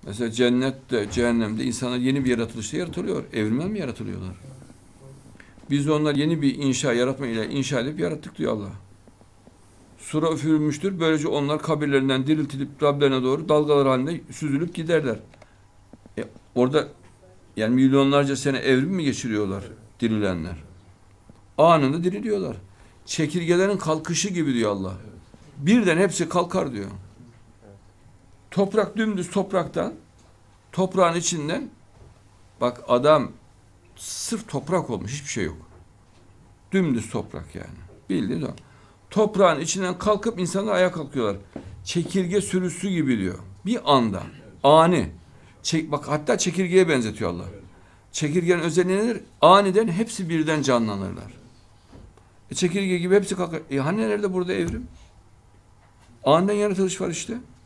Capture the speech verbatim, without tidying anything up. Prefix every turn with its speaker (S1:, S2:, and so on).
S1: Mesela cennette, cehennemde insanlar yeni bir yaratılışta yaratılıyor. Evrimden mi yaratılıyorlar? Biz onlar yeni bir inşa yaratma ile inşa edip yarattık diyor Allah. Sura üfürülmüştür. Böylece onlar kabirlerinden diriltilip Rablerine doğru dalgalar halinde süzülüp giderler. E, orada yani milyonlarca sene evrim mi geçiriyorlar dirilenler? Anında diriliyorlar. Çekirgelerin kalkışı gibi diyor Allah. Birden hepsi kalkar diyor. Toprak dümdüz topraktan, toprağın içinden, bak adam sırf toprak olmuş, hiçbir şey yok. Dümdüz toprak yani. Bildiğin o. Toprağın içinden kalkıp insanlar ayağa kalkıyorlar. Çekirge sürüsü gibi diyor. Bir anda. Ani. Çek, bak hatta çekirgeye benzetiyor Allah. Çekirgenin özelliği nedir? Aniden hepsi birden canlanırlar. E çekirge gibi hepsi kalkar. E hani nerede burada evrim? Aniden yaratılış var işte.